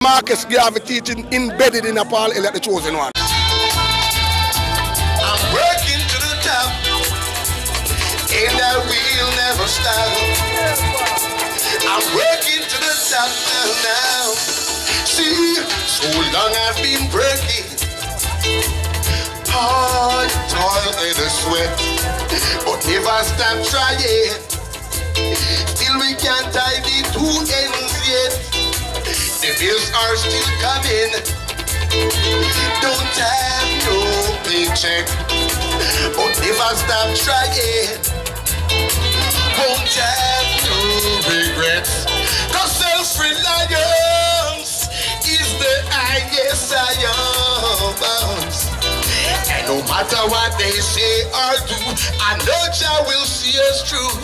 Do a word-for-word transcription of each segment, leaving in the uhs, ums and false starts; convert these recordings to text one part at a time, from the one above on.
Marcus Garvey teaching embedded in a Paul Elliott, the chosen one. I'm working to the top, and I will never stop. I'm working to the top now, now. See, so long I've been working, hard, toil and a sweat, but never stop trying. Still we can't tie the two ends yet. The bills are still coming. Don't have no paycheck, but never stop trying. Won't have no regrets, cause self-reliance is the highest science. And no matter what they say or do, I know Jah will see us through.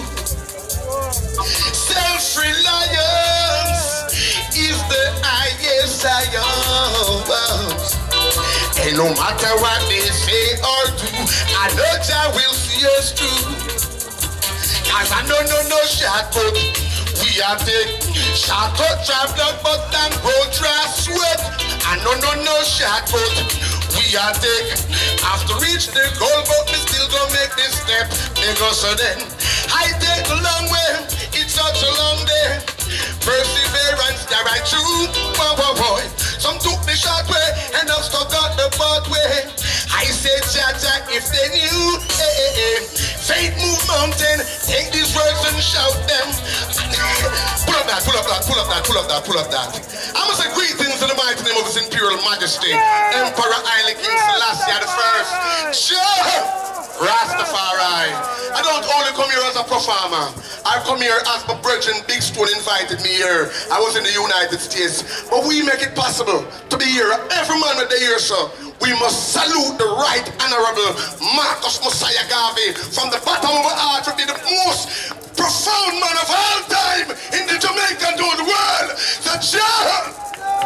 Self-reliance is the highest science. And no matter what they say or do, I know Jah will see us through. Cause I know no no shortcut. We are take shortcut travel but then road dry sweat. I know no no shortcut. We are take after reach the goal but we still gonna make this step. Because so then I take a long way. It's such a long day. Perseverance that right through. Boy, boy, boy. Some took the short way and I've stuck out the bad way. I said Jah Jah if they knew. Hey, hey, hey. Faith move mountain. Take these words and shout them. Pull up that, pull up that, pull up that, pull up that, pull up that. I must say greetings in the mighty name of His Imperial Majesty, Emperor Haile King Selassie the First. Sure. Rastafari. I don't only come here as a performer. I come here as my brethren Big Stone invited me here. I was in the United States. But we make it possible to be here. Every man with the here, sir. We must salute the right honorable Marcus Mosiah Garvey from the bottom of our heart to be the most profound man of all time in the Jamaican known world. The Jah.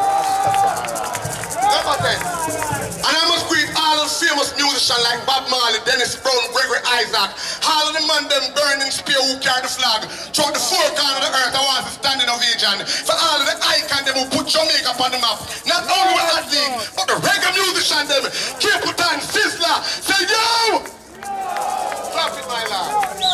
And I must greet all the famous musicians like Bob Marley, Dennis Brown, Gregory Isaac, all of the man them burning spear who carry the flag throughout the four corners of the earth. I want to stand in ovation for all of the icons them who put Jamaica upon the map. Not only with that thing, but the reggae musicians them, Capleton, Sizzla, say yo! Clap it, my lad.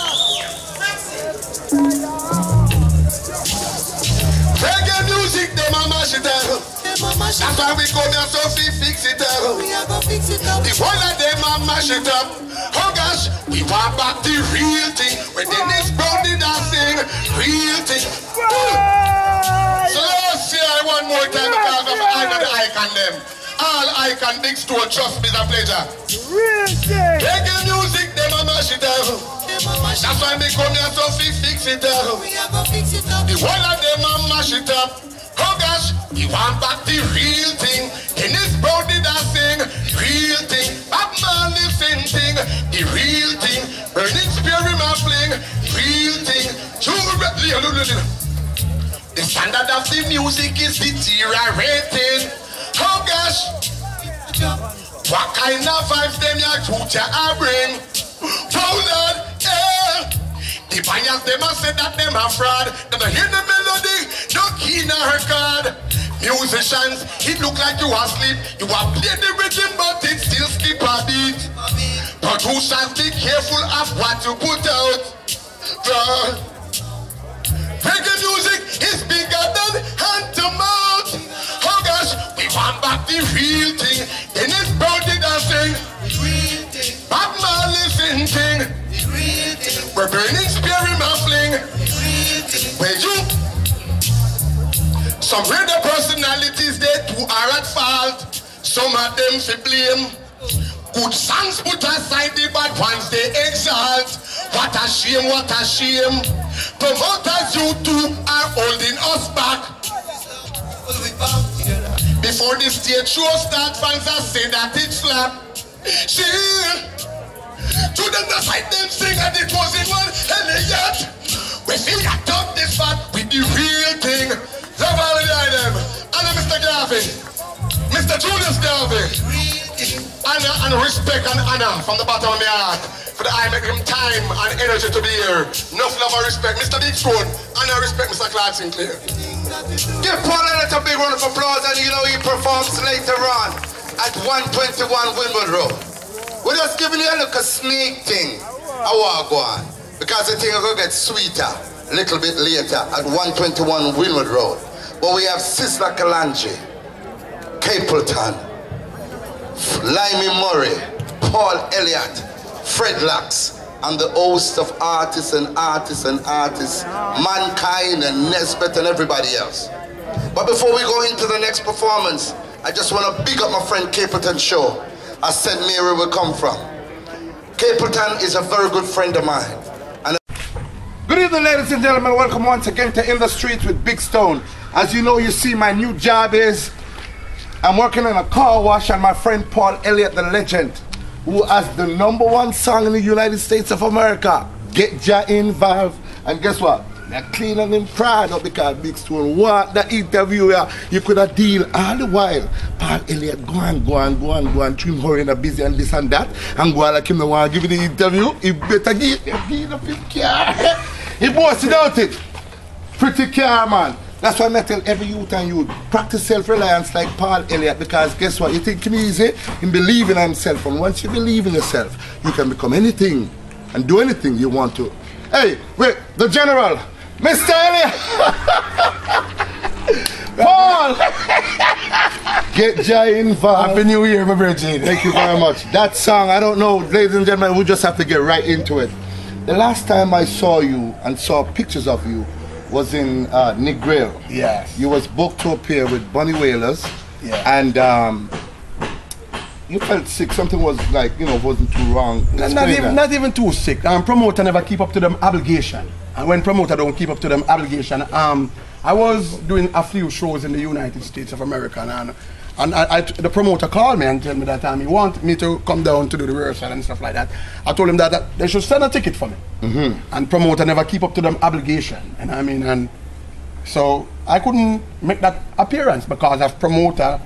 Reggae music, them a mash it up. That's why we come here so we fix it up. The one of them a mash it up. Oh gosh, we want back the real thing. When Dennis Brown did that thing, real thing. So let's see I one more time because of I know the icon them. All icon Big Stone, trust me, it's a pleasure. Reggae music, them a mash it up. That's why we come here so we fix it up. The one of them a mash it up. Oh gosh, we want back the real thing. Dennis Brown did that thing, real thing. Bob Marley same thing, the real thing. Burning spear in my fling, real thing. The standard of the music is deteriorating. Oh gosh, what kind of vibes them your future are bring? Oh Lord, eh. The buyers, them a say that them a fraud. Them a hear the melody, no key in a record. Musicians, it look like you are asleep. You are playing the rhythm, but it still skip a beat. Producers, be careful of what you put out. The reggae music is bigger than hand to mouth. Oh gosh, we want back the real thing. Dennis Brown did a thing. Bob Marley sing thing. We're burning spear in my fling. Where you? Some radio personalities, they too are at fault. Some of them fi blame. Good songs put aside the bad ones they exalt. What a shame, what a shame. Promoters, you two are holding us back. Before the stage show start, fans are say that it's slap. She to them the fight them sing and it wasn't one Elliot. We feel that up this fat with the real thing. Love all of them. And Mister Garvey, Mister Julius Garvey. Honor and respect and honor from the bottom of my heart. For the I make him time and energy to be here. Enough love and respect. Mister Big Stone, honor and respect Mister Clark Sinclair. Give Paul Elliott a big round of applause, and you know he performs later on at one twenty-one Windward Road. We're just giving you a little sneak thing. I want to go on. Because the thing is going to get sweeter a little bit later at one twenty-one Windward Road. But we have Sizzla Kalonji, Capleton, Limey Murray, Paul Elliott, Fred Lux, and the host of artists and artists and artists, Mankind and Nesbeth and everybody else. But before we go into the next performance, I just want to big up my friend Capleton Show, as Saint Mary will come from. Capleton is a very good friend of mine. And good evening, ladies and gentlemen. Welcome once again to In the Streets with Big Stone. As you know, you see my new job is, I'm working in a car wash, and my friend Paul Elliott, the legend, who has the number one song in the United States of America, Get Ya Involved. And guess what? They're cleaning them proud up because Big Stone want the interview here. You could have deal all the while. Paul Elliott, go on, go on, go on, go on, trim her in a busy and this and that. And go on like him no want to give you the interview. He better give him up his car. He boasted out it. Pretty car, man. That's why I tell every youth and youth, practice self-reliance like Paul Elliott, because guess what? You think him easy? Him believe in himself. And once you believe in yourself, you can become anything and do anything you want to. Hey, wait, the general, Mister Elliott! Paul! Get Ya Involved. Happy New Year, my Virgin. Thank you very much. That song, I don't know, ladies and gentlemen, we just have to get right into it. The last time I saw you and saw pictures of you was in uh, Negril. Yes. You was booked to appear with Bunny Wailers. Yeah. And um, you felt sick. Something was like, you know, wasn't too wrong. Not, not, even, not even too sick. Um, promoter never keep up to them obligation. And when promoter don't keep up to them obligation, um, I was doing a few shows in the United States of America, and and I, I, the promoter called me and told me that um, he wanted me to come down to do the rehearsal and stuff like that. I told him that, that they should send a ticket for me. Mm-hmm. And promoter never keep up to them obligation. And I mean, and so I couldn't make that appearance because of promoter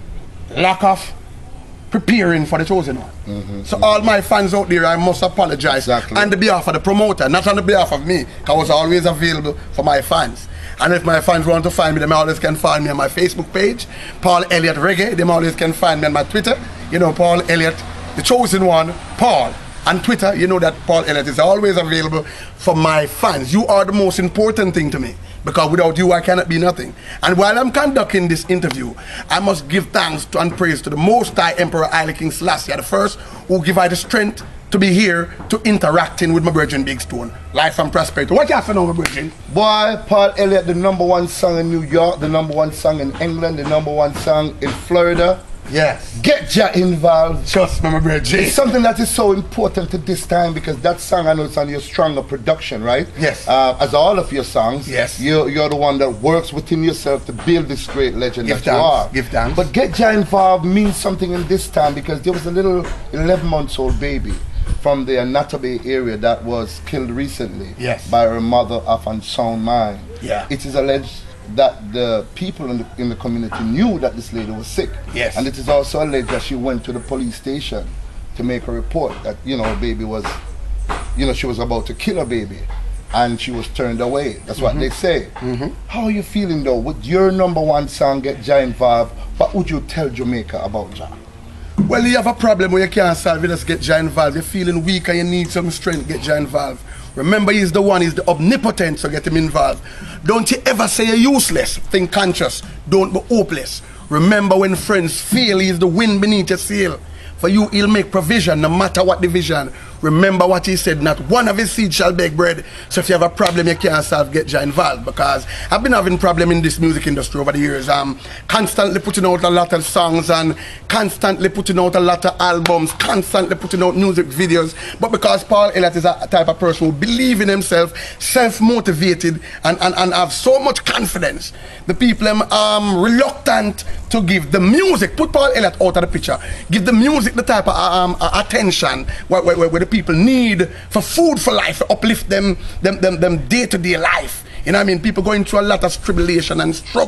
lack of preparing for the chosen one. Mm-hmm, so mm-hmm. all my fans out there, I must apologize exactly. on the behalf of the promoter, not on the behalf of me, because I was always available for my fans. And if my fans want to find me, they always can find me on my Facebook page, Paul Elliott Reggae. They always can find me on my Twitter, you know, Paul Elliott, the chosen one, Paul. On Twitter, you know that Paul Elliott is always available for my fans. You are the most important thing to me, because without you, I cannot be nothing. And while I'm conducting this interview, I must give thanks to and praise to the Most High Emperor Haile King Selassie the First, who give I the strength to be here to interacting with my Virgin Big Stone. Life and prosperity. What you have to know, my Virgin? Boy, Paul Elliott, the number one song in New York, the number one song in England, the number one song in Florida. Yes. Get Ya Involved. Trust me, my Virgin. It's something that is so important to this time, because that song, I know it's on your stronger production, right? Yes. Uh, as all of your songs. Yes. You're, you're the one that works within yourself to build this great legend Give that thanks. you are. Give thanks. But Get Ya Involved means something in this time, because there was a little eleven months old baby from the Anatomy area that was killed recently. Yes. By her mother of unsound mind. Yeah. It is alleged that the people in the, in the community knew that this lady was sick. Yes. And it is also alleged that she went to the police station to make a report that, you know, her baby was, you know, she was about to kill her baby, and she was turned away. That's what mm-hmm. they say. Mm-hmm. How are you feeling though? With your number one song, Get Ya Involved, what would you tell Jamaica about Ja? Well, you have a problem where you can't solve it, just get Ja Involved. You're feeling weak and you need some strength, get Ja Involved. Remember, he's the one, he's the omnipotent, so get him involved. Don't you ever say you're useless. Think conscious. Don't be hopeless. Remember, when friends fail, he's the wind beneath your sail. For you, he'll make provision, no matter what division. Remember what he said, not one of his seed shall beg bread. So if you have a problem you can't solve, get Ja Involved. Because I've been having problem in this music industry over the years. I'm constantly putting out a lot of songs and constantly putting out a lot of albums, constantly putting out music videos. But because Paul Elliott is a type of person who believes in himself, self-motivated, and, and, and have so much confidence, the people are um, reluctant to give the music, put Paul Elliott out of the picture, give the music the type of um, attention where, where, where the people need for food for life, to uplift them, them, them, them day-to-day life. You know what I mean? People going through a lot of tribulation and struggle.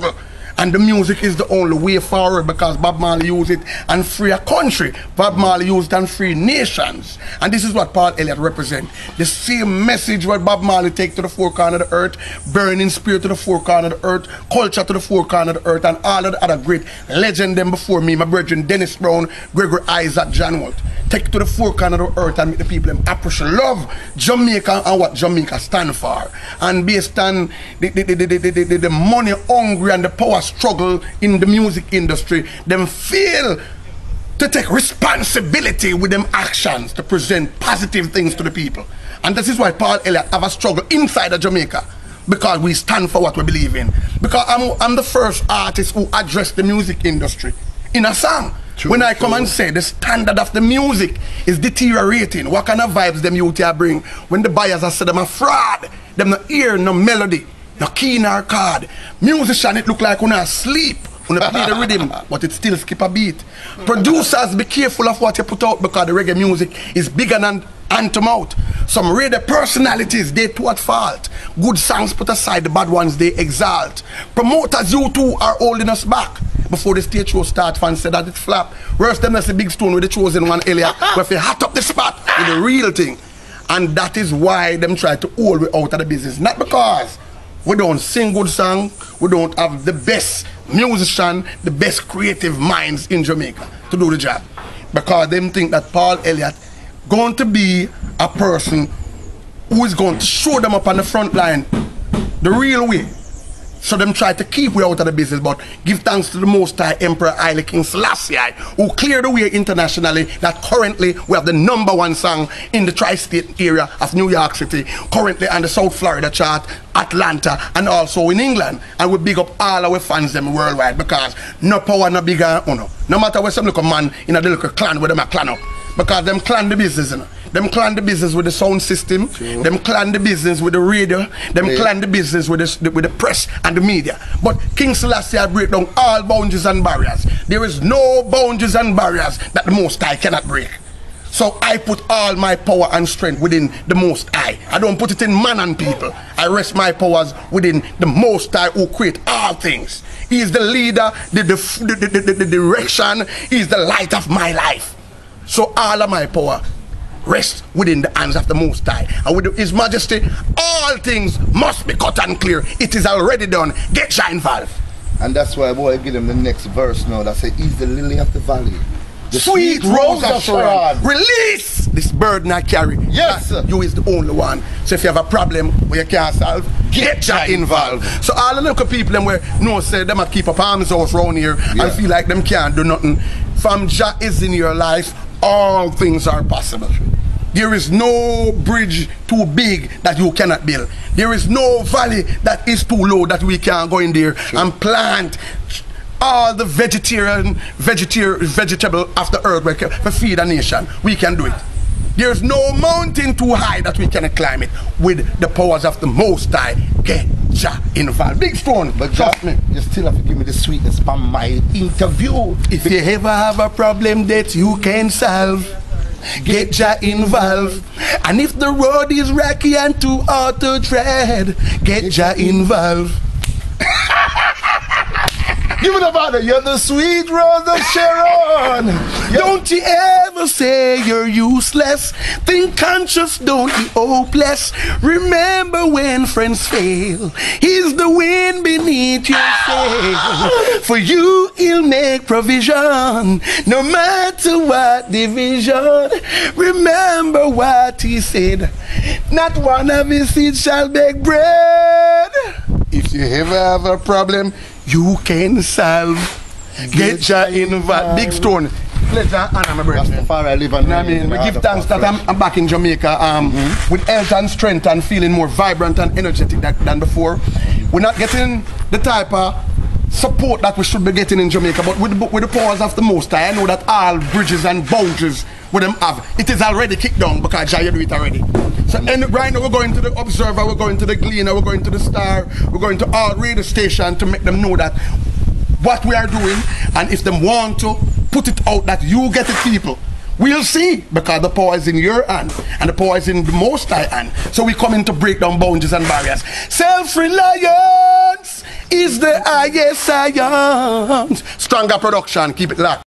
And the music is the only way forward because Bob Marley used it and free a country. Bob Marley used it and free nations. And this is what Paul Elliott represents. The same message what Bob Marley take to the four corners of the earth, burning spirit to the four corners of the earth, culture to the four corners of the earth, and all of the other great legends them before me, my brethren Dennis Brown, Gregory Isaac, John Walt. Take to the four corners of the earth and make the people them appreciate, love Jamaica and what Jamaica stand for. And based on the, the, the, the, the, the, the money hungry and the power struggle in the music industry, them feel to take responsibility with them actions to present positive things to the people. And this is why Paul Elliott have a struggle inside of Jamaica, because we stand for what we believe in. Because I'm, I'm the first artist who addressed the music industry in a song. True, when I come true. and say the standard of the music is deteriorating, what kind of vibes them youth here bring when the buyers are say them a fraud, them no ear, no melody, no key nor chord. Musician, it look like when I sleep, when I play the rhythm, but it still skip a beat. Producers, be careful of what you put out because the reggae music is bigger than anthem out. Some radio personalities, they too at fault. Good songs put aside, the bad ones they exalt. Promoters, you too are holding us back. Before the stage show start, fans said that it flap. Worse than that's a big stone with the chosen one earlier, where they hot up the spot with the real thing. And that is why them try to hold me out of the business. Not because we don't sing good song, we don't have the best musician, the best creative minds in Jamaica to do the job. Because them think that Paul Elliott going to be a person who is going to show them up on the front line the real way. So them try to keep we out of the business, but give thanks to the Most High Emperor Haile King Selassie, who cleared the way internationally that currently we have the number one song in the tri-state area of New York City, currently on the South Florida chart, Atlanta, and also in England. And we big up all our fans them worldwide because no power, no bigger, you know. No matter where some little man in a little clan where them a clan up. Because them clan the business, you know. Them clan the business with the sound system. True. Them clan the business with the radio. Them yeah. clan the business with the, with the press and the media. But King Selassie break down all boundaries and barriers. There is no boundaries and barriers that the Most High cannot break. So I put all my power and strength within the Most High. I don't put it in man and people. I rest my powers within the Most High who create all things. He is the leader, the, the, the, the, the, the direction. He is the light of my life. So all of my power rest within the hands of the Most High. And with His Majesty, all things must be cut and clear. It is already done. Get Jah involved. And that's why, boy, I give them the next verse now that say, He's the lily of the valley. The sweet, sweet rose of Sharon. Release this burden I carry. Yes, sir. You is the only one. So if you have a problem where you can't solve, get Jah involved. So all the local people them where no say them a keep up arms house around here yeah. and feel like them can't do nothing. From Jah is in your life, all things are possible. There is no bridge too big that you cannot build. There is no valley that is too low that we can't go in there sure. and plant all the vegetarian, vegetarian, vegetable of the earth for feed a nation. We can do it. There's no mountain too high that we cannot climb it. With the powers of the Most High, get Jah involved. Big Stone, but trust me, you still have to give me the sweetness from my interview. If you ever have a problem that you can solve, get Jah involved. And if the road is rocky and too hard to tread, get Jah involved. Give it about it. You're the sweet rose of Sharon. Don't you ever say you're useless. Think conscious, don't be hopeless. Remember when friends fail, He's the wind beneath your sail. For you He'll make provision, no matter what division. Remember what He said, not one of His seed shall beg bread. If you ever have a problem you can solve, get Jah involved. Big Stone, pleasure and my brother. I live on I mean, we give thanks that I'm, I'm back in Jamaica um, mm-hmm. with health and strength and feeling more vibrant and energetic that, than before. We're not getting the type of support that we should be getting in Jamaica, but with the, with the powers of the Most High, I know that all bridges and boundaries with them have, it is already kicked down because Jah you do it already. So and right now we're going to the Observer, we're going to the Gleaner, we're going to the Star, we're going to all radio stations to make them know that what we are doing, and if them want to put it out that you get it, people, we'll see, because the power is in your hand and the power is in the Most High hand. So we come in to break down boundaries and barriers. Self-reliant. is the highest science. Stronger production, keep it locked.